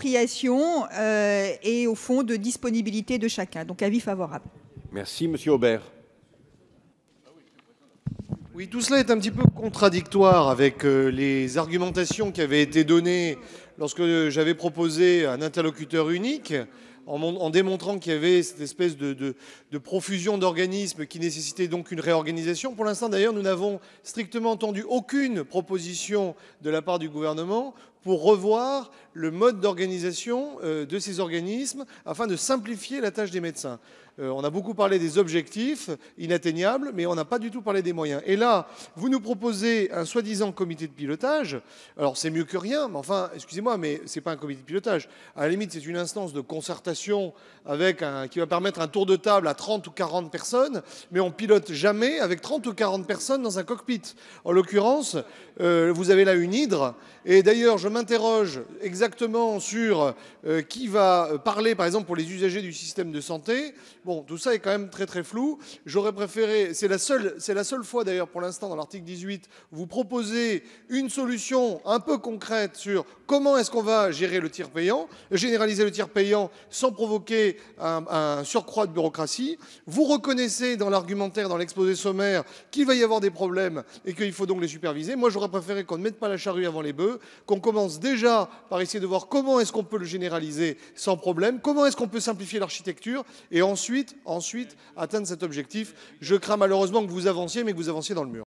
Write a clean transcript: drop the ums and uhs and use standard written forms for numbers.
d'expropriation et au fond de disponibilité de chacun. Donc avis favorable. Merci, Monsieur Aubert. Oui, tout cela est un petit peu contradictoire avec les argumentations qui avaient été données lorsque j'avais proposé un interlocuteur unique, en démontrant qu'il y avait cette espèce de profusion d'organismes qui nécessitait donc une réorganisation. Pour l'instant, d'ailleurs, nous n'avons strictement entendu aucune proposition de la part du gouvernement pour revoir le mode d'organisation de ces organismes afin de simplifier la tâche des médecins. On a beaucoup parlé des objectifs inatteignables, mais on n'a pas du tout parlé des moyens. Et là, vous nous proposez un soi-disant comité de pilotage. Alors, c'est mieux que rien, mais enfin, excusez-moi, mais ce n'est pas un comité de pilotage. À la limite, c'est une instance de concertation qui va permettre un tour de table à 30 ou 40 personnes, mais on pilote jamais avec 30 ou 40 personnes dans un cockpit. En l'occurrence, vous avez là une hydre. Et d'ailleurs, je m'interroge exactement sur qui va parler, par exemple, pour les usagers du système de santé. Bon, tout ça est quand même très très flou. J'aurais préféré, c'est la seule fois d'ailleurs pour l'instant dans l'article 18, vous proposez une solution un peu concrète sur comment est-ce qu'on va gérer le tiers payant, généraliser le tiers payant sans provoquer un surcroît de bureaucratie. Vous reconnaissez dans l'argumentaire, dans l'exposé sommaire, qu'il va y avoir des problèmes et qu'il faut donc les superviser. Moi, j'aurais préféré qu'on ne mette pas la charrue avant les bœufs, qu'on commence déjà par essayer de voir comment est-ce qu'on peut le généraliser sans problème, comment est-ce qu'on peut simplifier l'architecture et ensuite atteindre cet objectif. Je crains malheureusement que vous avanciez, mais que vous avanciez dans le mur.